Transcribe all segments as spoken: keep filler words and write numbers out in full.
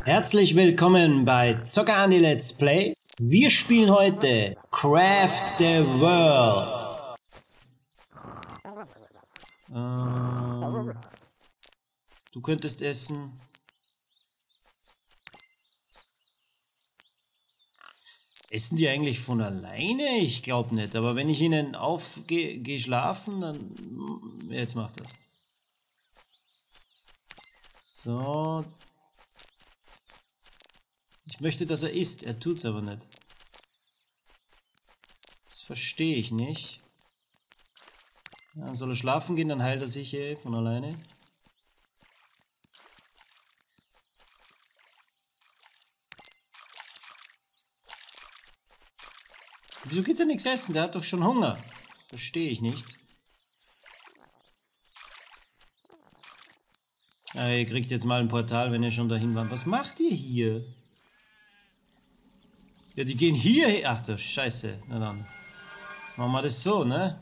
Herzlich willkommen bei Zocker Andi Let's Play. Wir spielen heute Craft the World. Ähm, du könntest essen. Essen die eigentlich von alleine? Ich glaube nicht. Aber wenn ich ihnen aufgehe, gehe schlafen, dann... Jetzt macht das. So. Ich möchte, dass er isst. Er tut's aber nicht. Das verstehe ich nicht. Ja, dann soll er schlafen gehen, dann heilt er sich eh von alleine. Wieso geht er nichts essen? Der hat doch schon Hunger. Verstehe ich nicht. Ja, ihr kriegt jetzt mal ein Portal, wenn ihr schon dahin wart. Was macht ihr hier? Ja, die gehen hier. Ach du Scheiße. Na dann. Machen wir das so, ne?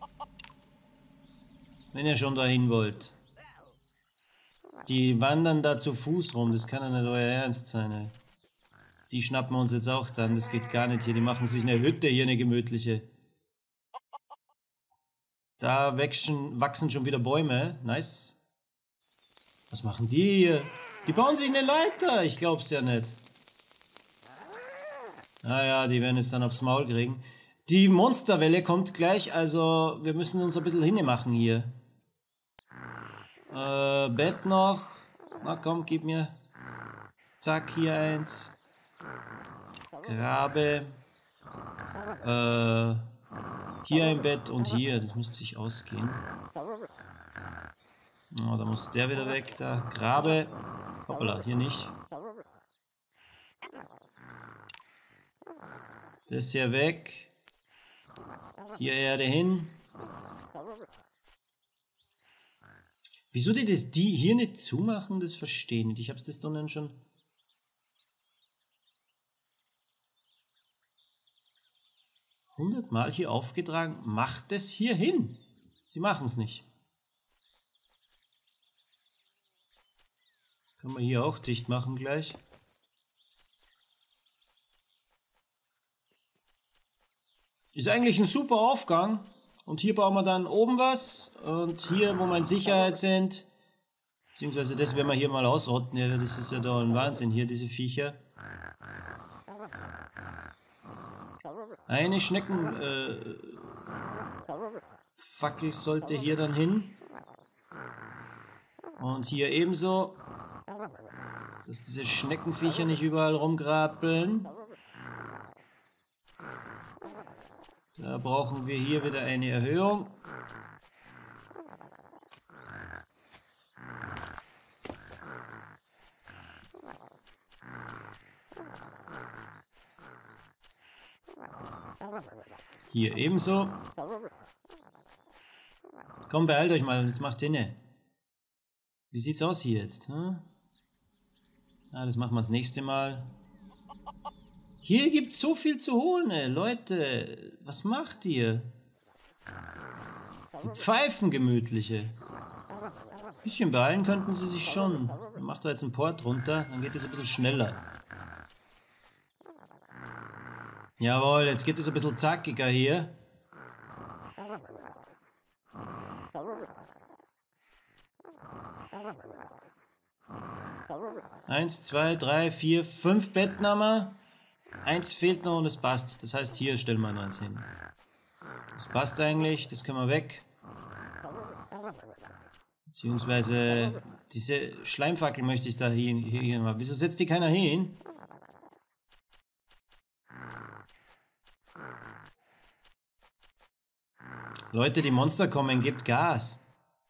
Wenn ihr schon dahin wollt. Die wandern da zu Fuß rum. Das kann ja nicht euer Ernst sein, ey. Die schnappen wir uns jetzt auch dann. Das geht gar nicht hier. Die machen sich eine Hütte hier, eine gemütliche. Da wachsen, wachsen schon wieder Bäume. Nice. Was machen die hier? Die bauen sich eine Leiter. Ich glaub's ja nicht. Naja, die werden jetzt dann aufs Maul kriegen. Die Monsterwelle kommt gleich. Also wir müssen uns ein bisschen hinmachen hier. Äh, Bett noch. Na komm, gib mir. Zack, hier eins. Grabe. Äh, hier ein Bett und hier. Das müsste sich ausgehen. Oh, da muss der wieder weg. Da. Grabe. Hoppala, hier nicht. Das hier weg. Hier Erde hin. Wieso die das die hier nicht zumachen, das verstehe ich nicht. Ich hab's das dann schon... hundertmal hier aufgetragen. Macht es hier hin. Sie machen es nicht. Kann man hier auch dicht machen gleich. Ist eigentlich ein super Aufgang. Und hier bauen wir dann oben was. Und hier, wo wir in Sicherheit sind. Beziehungsweise das werden wir hier mal ausrotten. Ja, das ist ja da ein Wahnsinn hier, diese Viecher. Eine Schneckenfackel äh, sollte hier dann hin. Und hier ebenso. Dass diese Schneckenviecher nicht überall rumgrappeln. Da brauchen wir hier wieder eine Erhöhung. Hier ebenso. Komm, beeilt euch mal, jetzt macht inne. Wie sieht's aus hier jetzt? Hm? Ah, das machen wir das nächste Mal. Hier gibt's so viel zu holen, ey. Leute. Was macht ihr? Pfeifen gemütliche. Ein bisschen beeilen könnten sie sich schon. Dann macht da jetzt einen Port runter, dann geht es ein bisschen schneller. Jawohl, jetzt geht es ein bisschen zackiger hier. Eins, zwei, drei, vier, fünf Betten haben wir. Eins fehlt noch und es passt. Das heißt, hier stellen wir noch eins hin. Das passt eigentlich, das können wir weg. Beziehungsweise diese Schleimfackel möchte ich da hier, hier, hier machen. Wieso setzt die keiner hin? Leute, die Monster kommen, gebt Gas.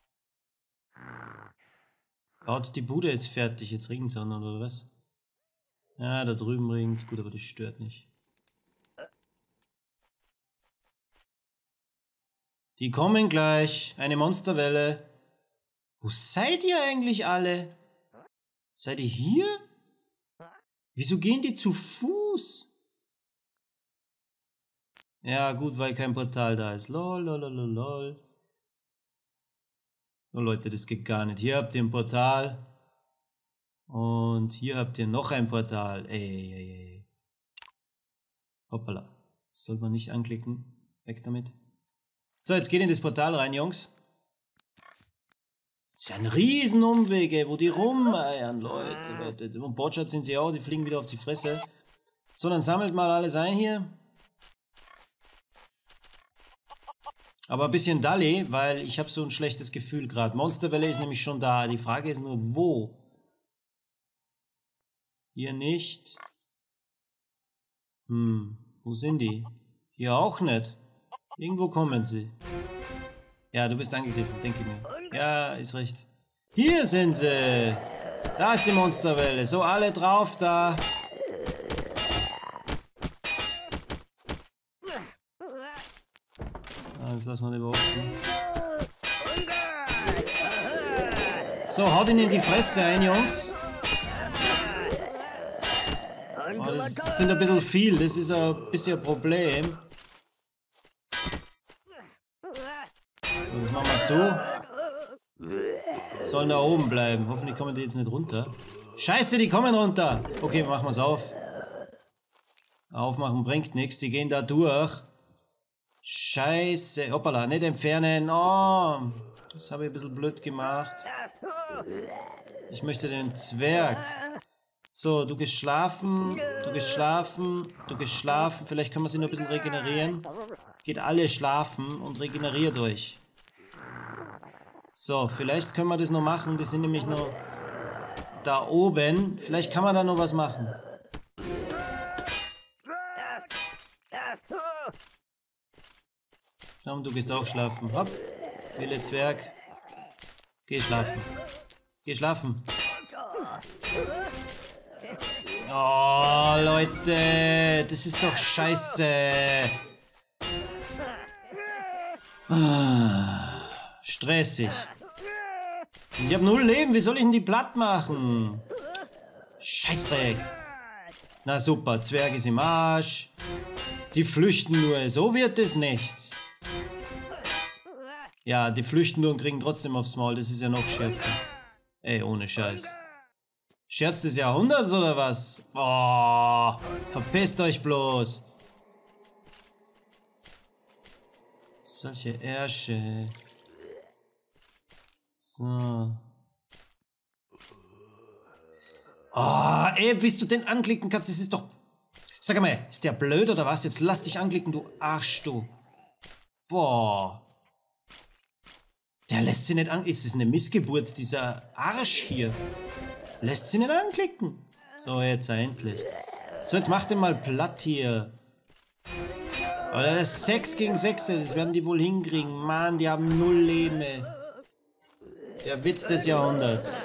Baut die Bude jetzt fertig, jetzt regnet es auch noch, oder was? Ja, da drüben regnet es gut, aber das stört nicht. Die kommen gleich, eine Monsterwelle. Wo seid ihr eigentlich alle? Seid ihr hier? Wieso gehen die zu Fuß? Ja, gut, weil kein Portal da ist. Lol, lol, lol, lol. Oh Leute, das geht gar nicht. Hier habt ihr ein Portal. Und hier habt ihr noch ein Portal. Ey, ey, ey, ey. Hoppala. Das sollte man nicht anklicken. Weg damit. So, jetzt geht in das Portal rein, Jungs. Das ist ja ein Riesenumweg, ey, wo die rumeiern, Leute, Leute. Und Botschat sind sie auch, die fliegen wieder auf die Fresse. So, dann sammelt mal alles ein hier. Aber ein bisschen Dalli, weil ich habe so ein schlechtes Gefühl gerade. Monsterwelle ist nämlich schon da. Die Frage ist nur, wo? Hier nicht. Hm, wo sind die? Hier auch nicht. Irgendwo kommen sie. Ja, du bist angegriffen, denke ich mir. Ja, ist recht. Hier sind sie. Da ist die Monsterwelle. So, alle drauf da. Jetzt lassen wir den beobachten. So, haut ihn in die Fresse ein, Jungs. Oh, das sind ein bisschen viel, das ist ein bisschen ein Problem. So, das machen wir zu. Sollen da oben bleiben. Hoffentlich kommen die jetzt nicht runter. Scheiße, die kommen runter. Okay, machen wir es auf. Aufmachen bringt nichts, die gehen da durch. Scheiße. Hoppala, nicht entfernen. Oh, das habe ich ein bisschen blöd gemacht. Ich möchte den Zwerg. So, du gehst schlafen, du gehst schlafen, du gehst schlafen. Vielleicht können wir sie noch ein bisschen regenerieren. Geht alle schlafen und regeneriert euch. So, vielleicht können wir das noch machen. Die sind nämlich noch da oben. Vielleicht kann man da noch was machen. Komm, du gehst auch schlafen. Hopp. Wille Zwerg. Geh schlafen. Geh schlafen. Oh, Leute. Das ist doch scheiße. Ah, stressig. Ich habe null Leben. Wie soll ich denn die platt machen? Scheißdreck. Na super. Zwerg ist im Arsch. Die flüchten nur. So wird es nichts. Ja, die flüchten nur und kriegen trotzdem aufs Maul. Das ist ja noch schärfer. Ey, ohne Scheiß. Scherz des Jahrhunderts oder was? Oh, verpisst euch bloß. Solche Ärsche. So. Oh, ey, bis du den anklicken kannst, das ist doch... Sag mal, ist der blöd oder was? Jetzt lass dich anklicken, du Arsch, du. Boah. Der lässt sie nicht an... Ist das eine Missgeburt, dieser Arsch hier? Lässt sie nicht anklicken. So, jetzt endlich. So, jetzt mach den mal platt hier. Oder das ist sechs gegen sechs, das werden die wohl hinkriegen. Mann, die haben null Leben, ey. Der Witz des Jahrhunderts.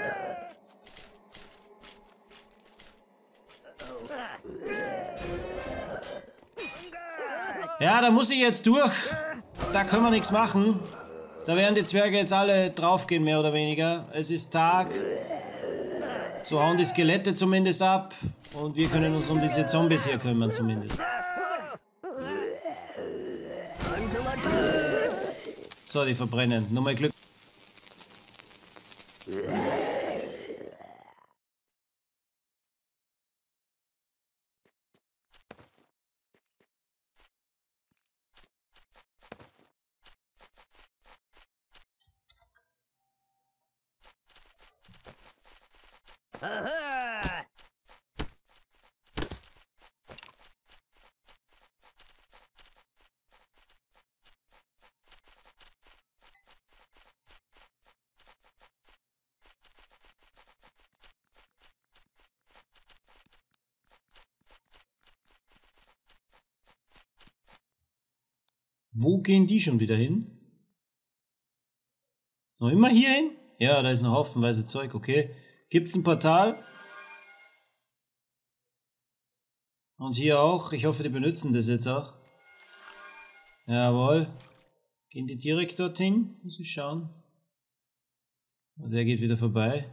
Ja, da muss ich jetzt durch. Da können wir nichts machen. Da werden die Zwerge jetzt alle draufgehen, mehr oder weniger. Es ist Tag. So hauen die Skelette zumindest ab. Und wir können uns um diese Zombies hier kümmern, zumindest. So, die verbrennen. Nur mal Glück. Aha! Wo gehen die schon wieder hin? Noch immer hier hin? Ja, da ist noch haufenweise Zeug, okay. Gibt's ein Portal? Und hier auch. Ich hoffe, die benutzen das jetzt auch. Jawohl. Gehen die direkt dorthin? Muss ich schauen. Und der geht wieder vorbei.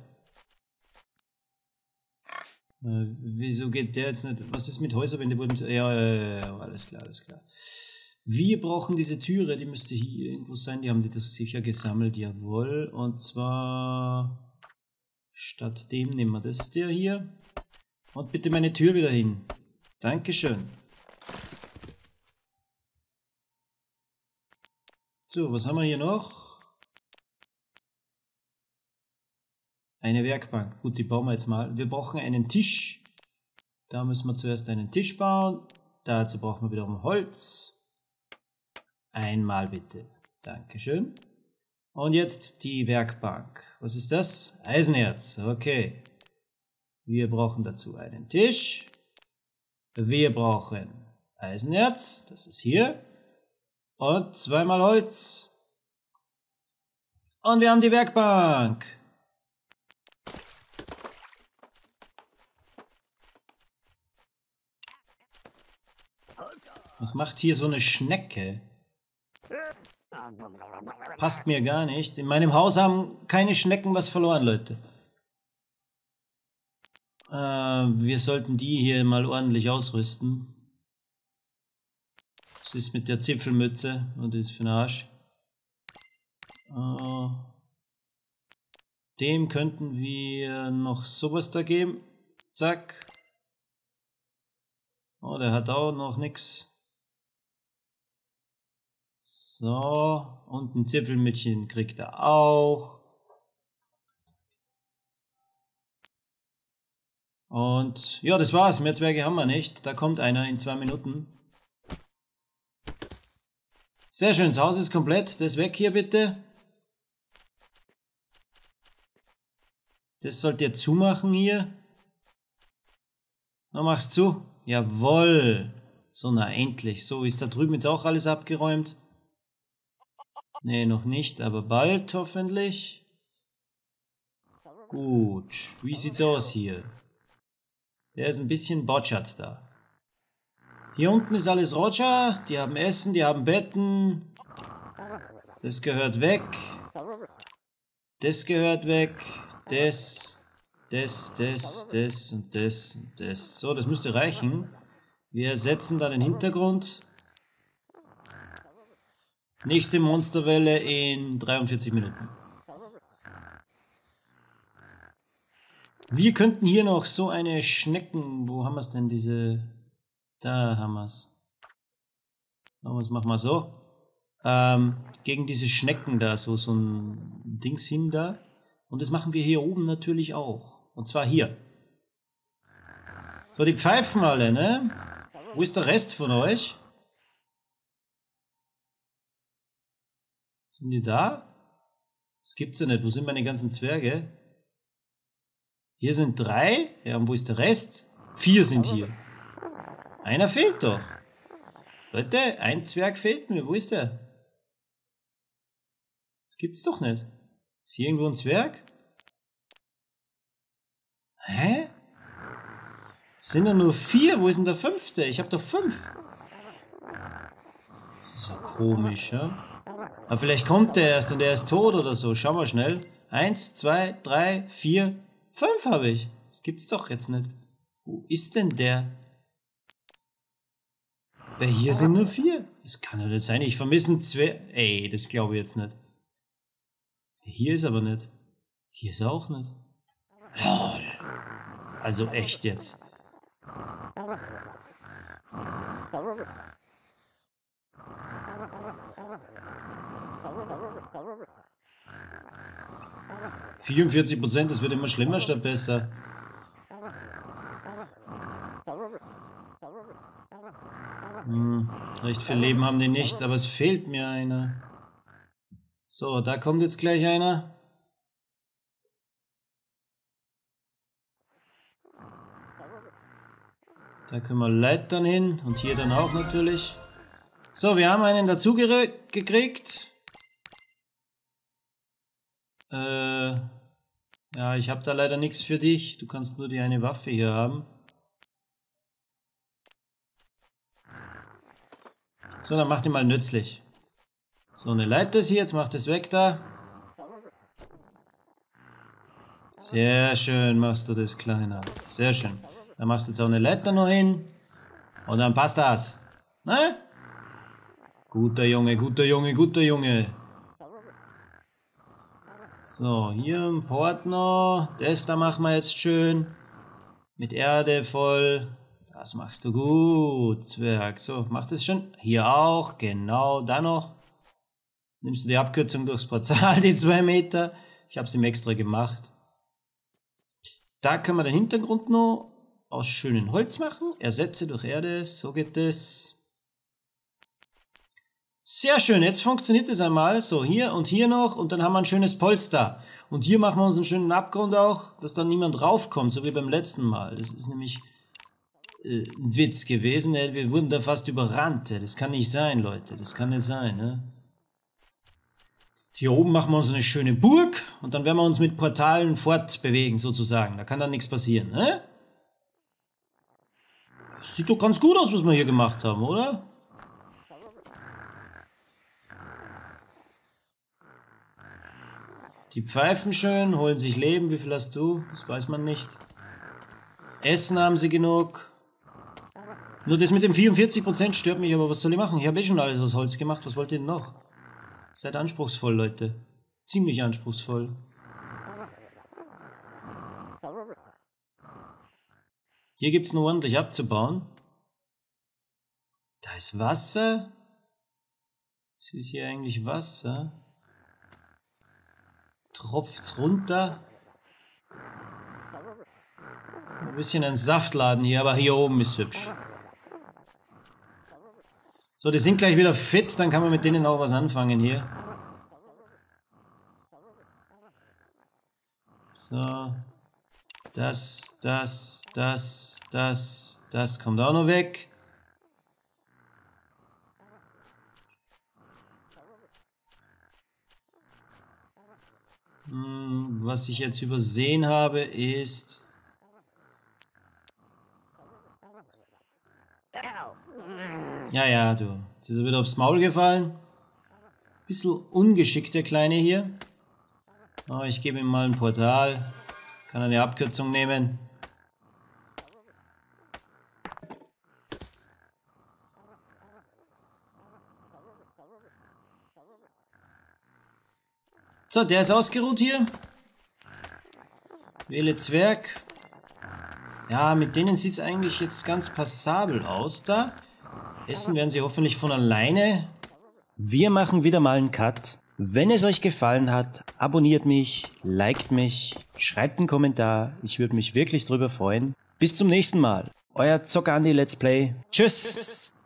Äh, wieso geht der jetzt nicht? Was ist mit Häuserwände? Wurden... Ja, ja, ja, ja, alles klar, alles klar. Wir brauchen diese Türe, die müsste hier irgendwo sein. Die haben die das sicher gesammelt, jawohl. Und zwar... Statt dem nehmen wir das der hier. Und bitte meine Tür wieder hin. Dankeschön. So, was haben wir hier noch? Eine Werkbank. Gut, die bauen wir jetzt mal. Wir brauchen einen Tisch. Da müssen wir zuerst einen Tisch bauen. Dazu brauchen wir wiederum Holz. Einmal bitte. Dankeschön. Und jetzt die Werkbank. Was ist das? Eisenerz. Okay. Wir brauchen dazu einen Tisch. Wir brauchen Eisenerz. Das ist hier. Und zweimal Holz. Und wir haben die Werkbank. Was macht hier so eine Schnecke? Passt mir gar nicht. In meinem Haus haben keine Schnecken was verloren, Leute. Äh, wir sollten die hier mal ordentlich ausrüsten. Was ist mit der Zipfelmütze? Und das ist für den Arsch. Äh, dem könnten wir noch sowas da geben. Zack. Oh, der hat auch noch nichts. So, und ein Zipfelmützchen kriegt er auch. Und ja, das war's. Mehr Zwerge haben wir nicht. Da kommt einer in zwei Minuten. Sehr schön, das Haus ist komplett. Das weg hier bitte. Das sollt ihr zumachen hier. Na, mach's zu. Jawohl. So, na endlich. So, ist da drüben jetzt auch alles abgeräumt? Ne, noch nicht, aber bald hoffentlich. Gut. Wie sieht's aus hier? Der ist ein bisschen botschert da. Hier unten ist alles Roger. Die haben Essen, die haben Betten. Das gehört weg. Das gehört weg. Das, das, das, das und das und das. So, das müsste reichen. Wir ersetzen da den Hintergrund. Nächste Monsterwelle in dreiundvierzig Minuten. Wir könnten hier noch so eine Schnecken... Wo haben wir es denn, diese... Da haben wir es. Was machen wir so? Ähm, gegen diese Schnecken da, so, so ein Dings hin da. Und das machen wir hier oben natürlich auch. Und zwar hier. So, die pfeifen alle, ne? Wo ist der Rest von euch? Sind die da? Das gibt's ja nicht. Wo sind meine ganzen Zwerge? Hier sind drei. Ja, und wo ist der Rest? Vier sind hier. Einer fehlt doch. Leute, ein Zwerg fehlt mir. Wo ist der? Das gibt's doch nicht. Ist hier irgendwo ein Zwerg? Hä? Es sind ja nur vier. Wo ist denn der fünfte? Ich habe doch fünf. Das ist ja komisch, ja? Aber vielleicht kommt der erst und der ist tot oder so. Schau mal schnell. Eins, zwei, drei, vier, fünf habe ich. Das gibt's doch jetzt nicht. Wo ist denn der? Weil hier sind nur vier. Das kann doch nicht sein. Ich vermisse einen Zwerg. Ey, das glaube ich jetzt nicht. Hier ist aber nicht. Hier ist er auch nicht. Lol. Also echt jetzt. vierundvierzig Prozent, das wird immer schlimmer statt besser. Hm, recht viel Leben haben die nicht, aber es fehlt mir einer. So, da kommt jetzt gleich einer. Da können wir Leitern hin und hier dann auch natürlich. So, wir haben einen dazu gekriegt. Äh, ja, ich habe da leider nichts für dich. Du kannst nur die eine Waffe hier haben. So, dann mach die mal nützlich. So, eine Leiter ist hier, jetzt mach das weg da. Sehr schön machst du das, Kleiner. Sehr schön. Dann machst du jetzt auch eine Leiter noch hin. Und dann passt das. Ne? Guter Junge, guter Junge, guter Junge. So, hier ein Port noch. Das da machen wir jetzt schön. Mit Erde voll. Das machst du gut, Zwerg. So, mach das schon. Hier auch, genau. Da noch. Nimmst du die Abkürzung durchs Portal, die zwei Meter. Ich habe es ihm extra gemacht. Da können wir den Hintergrund noch aus schönem Holz machen. Ersetze durch Erde. So geht es. Sehr schön, jetzt funktioniert es einmal. So, hier und hier noch und dann haben wir ein schönes Polster. Und hier machen wir uns einen schönen Abgrund auch, dass da niemand raufkommt, so wie beim letzten Mal. Das ist nämlich äh, ein Witz gewesen. Äh, wir wurden da fast überrannt. Äh. Das kann nicht sein, Leute. Das kann nicht sein. Ne? Hier oben machen wir uns eine schöne Burg und dann werden wir uns mit Portalen fortbewegen, sozusagen. Da kann dann nichts passieren. Ne? Das sieht doch ganz gut aus, was wir hier gemacht haben, oder? Die pfeifen schön, holen sich Leben. Wie viel hast du? Das weiß man nicht. Essen haben sie genug. Nur das mit dem vierundvierzig Prozent stört mich, aber was soll ich machen? Ich habe eh schon alles aus Holz gemacht. Was wollt ihr denn noch? Seid anspruchsvoll, Leute. Ziemlich anspruchsvoll. Hier gibt es nur ordentlich abzubauen. Da ist Wasser. Ist hier eigentlich Wasser? Tropft's runter. Ein bisschen ein Saftladen hier, aber hier oben ist hübsch. So, die sind gleich wieder fit, dann kann man mit denen auch was anfangen hier. So. Das, das, das, das, das kommt auch noch weg. Was ich jetzt übersehen habe, ist... Ja, ja, du. Das ist wieder aufs Maul gefallen. Bisschen ungeschickt, der Kleine hier. Aber ich gebe ihm mal ein Portal. Kann eine Abkürzung nehmen. So, der ist ausgeruht hier. Wähle Zwerg. Ja, mit denen sieht es eigentlich jetzt ganz passabel aus da. Essen werden sie hoffentlich von alleine. Wir machen wieder mal einen Cut. Wenn es euch gefallen hat, abonniert mich, liked mich, schreibt einen Kommentar. Ich würde mich wirklich drüber freuen. Bis zum nächsten Mal. Euer Zocker Andi Let's Play. Tschüss.